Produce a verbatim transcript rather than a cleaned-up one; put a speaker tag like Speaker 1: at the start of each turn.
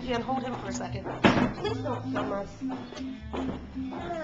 Speaker 1: hand. Hold him for a second. Please don't film us.